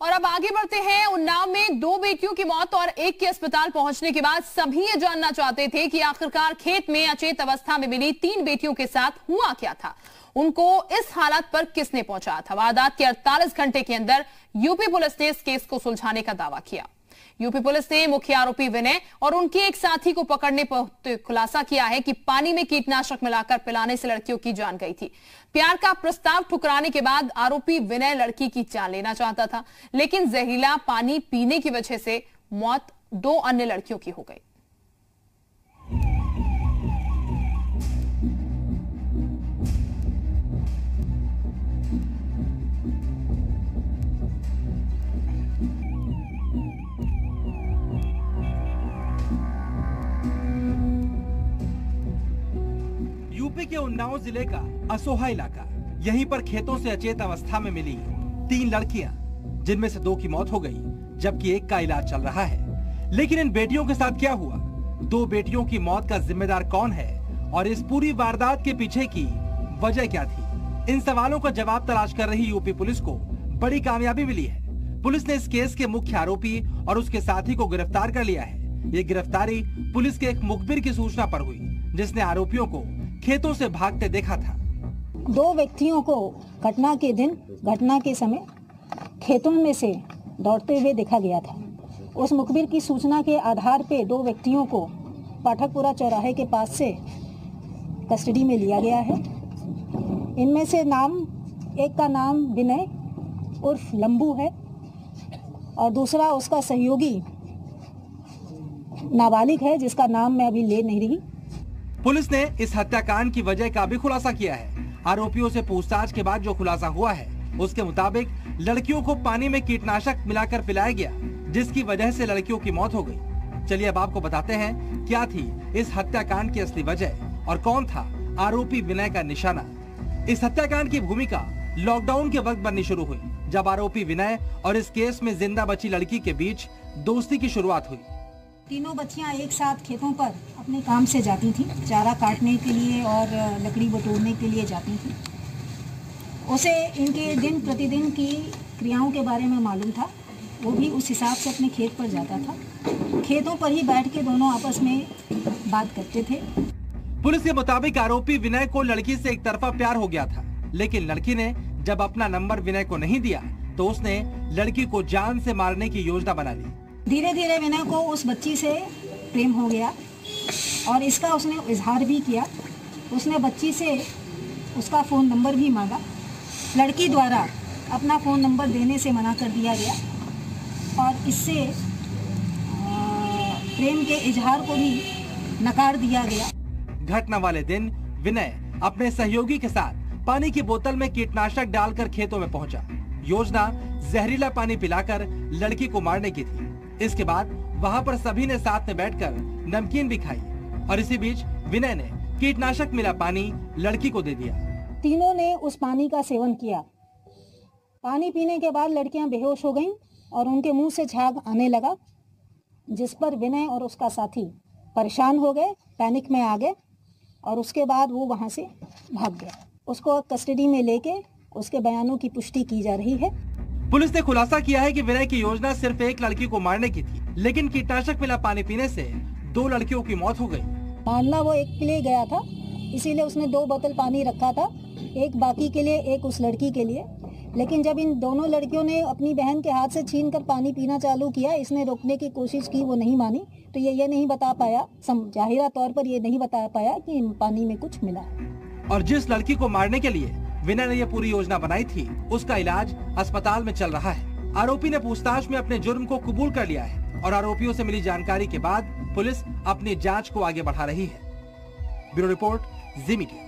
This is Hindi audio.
और अब आगे बढ़ते हैं। उन्नाव में 2 बेटियों की मौत और एक के अस्पताल पहुंचने के बाद सभी ये जानना चाहते थे कि आखिरकार खेत में अचेत अवस्था में मिली 3 बेटियों के साथ हुआ क्या था, उनको इस हालत पर किसने पहुंचाया था। वारदात के 48 घंटे के अंदर यूपी पुलिस ने इस केस को सुलझाने का दावा किया। यूपी पुलिस ने मुख्य आरोपी विनय और उनके एक साथी को पकड़ने पर खुलासा किया है कि पानी में कीटनाशक मिलाकर पिलाने से लड़कियों की जान गई थी। प्यार का प्रस्ताव ठुकराने के बाद आरोपी विनय लड़की की जान लेना चाहता था, लेकिन जहरीला पानी पीने की वजह से मौत 2 अन्य लड़कियों की हो गई। यूपी के उन्नाव जिले का असोहा इलाका, यहीं पर खेतों से अचेत अवस्था में मिली 3 लड़कियां, जिनमें से 2 की मौत हो गई, जबकि एक का इलाज चल रहा है। लेकिन इन बेटियों के साथ क्या हुआ, 2 बेटियों की मौत का जिम्मेदार कौन है और इस पूरी वारदात के पीछे की वजह क्या थी, इन सवालों का जवाब तलाश कर रही यूपी पुलिस को बड़ी कामयाबी मिली है। पुलिस ने इस केस के मुख्य आरोपी और उसके साथी को गिरफ्तार कर लिया है। ये गिरफ्तारी पुलिस के एक मुखबिर की सूचना पर हुई, जिसने आरोपियों को खेतों से भागते देखा था। 2 व्यक्तियों को घटना के दिन, घटना के समय खेतों में से दौड़ते हुए देखा गया था। उस मुखबिर की सूचना के आधार पे 2 व्यक्तियों को पाठकपुरा चौराहे के पास से कस्टडी में लिया गया है। इनमें से एक का नाम विनय उर्फ लंबू है और दूसरा उसका सहयोगी नाबालिग है, जिसका नाम मैं अभी ले नहीं रही। पुलिस ने इस हत्याकांड की वजह का भी खुलासा किया है। आरोपियों से पूछताछ के बाद जो खुलासा हुआ है, उसके मुताबिक लड़कियों को पानी में कीटनाशक मिलाकर पिलाया गया, जिसकी वजह से लड़कियों की मौत हो गई। चलिए अब आपको बताते हैं क्या थी इस हत्याकांड की असली वजह और कौन था आरोपी विनय का निशाना। इस हत्याकांड की भूमिका लॉकडाउन के वक्त बननी शुरू हुई, जब आरोपी विनय और इस केस में जिंदा बची लड़की के बीच दोस्ती की शुरुआत हुई। तीनों बच्चियां एक साथ खेतों पर अपने काम से जाती थी, चारा काटने के लिए और लकड़ी बटोरने के लिए जाती थी। उसे इनके दिन प्रतिदिन की क्रियाओं के बारे में मालूम था। वो भी उस हिसाब से अपने खेत पर जाता था। खेतों पर ही बैठ के दोनों आपस में बात करते थे। पुलिस के मुताबिक आरोपी विनय को लड़की से एक तरफा प्यार हो गया था, लेकिन लड़की ने जब अपना नंबर विनय को नहीं दिया तो उसने लड़की को जान से मारने की योजना बना ली। धीरे धीरे विनय को उस बच्ची से प्रेम हो गया और इसका उसने इजहार भी किया। उसने बच्ची से उसका फ़ोन नंबर भी मांगा। लड़की द्वारा अपना फ़ोन नंबर देने से मना कर दिया गया और इससे प्रेम के इजहार को भी नकार दिया गया। घटना वाले दिन विनय अपने सहयोगी के साथ पानी की बोतल में कीटनाशक डालकर खेतों में पहुंचा। योजना जहरीला पानी पिलाकर लड़की को मारने की थी। इसके बाद वहां पर सभी ने साथ में बैठकर नमकीन भी खाई और इसी बीच विनय ने कीटनाशक मिला पानी लड़की को दे दिया। तीनों ने उस पानी का सेवन किया। पानी पीने के बाद लड़कियां बेहोश हो गईं और उनके मुंह से झाग आने लगा, जिस पर विनय और उसका साथी परेशान हो गए, पैनिक में आ गए और उसके बाद वो वहां से भाग गया। उसको कस्टडी में लेके उसके बयानों की पुष्टि की जा रही है। पुलिस ने खुलासा किया है कि विनय की योजना सिर्फ एक लड़की को मारने की थी, लेकिन कीटनाशक मिला पानी पीने से 2 लड़कियों की मौत हो गई। मारना वो एक के लिए गया था, इसीलिए उसने 2 बोतल पानी रखा था, एक बाकी के लिए, एक उस लड़की के लिए। लेकिन जब इन दोनों लड़कियों ने अपनी बहन के हाथ से छीनकर पानी पीना चालू किया, इसने रोकने की कोशिश की, वो नहीं मानी, तो ये नहीं बता पाया, जाहिरा तौर पर ये नहीं बता पाया कि पानी में कुछ मिला है। और जिस लड़की को मारने के लिए विनय ने यह पूरी योजना बनाई थी, उसका इलाज अस्पताल में चल रहा है। आरोपी ने पूछताछ में अपने जुर्म को कबूल कर लिया है और आरोपियों से मिली जानकारी के बाद पुलिस अपनी जांच को आगे बढ़ा रही है। Bureau report, Zee media.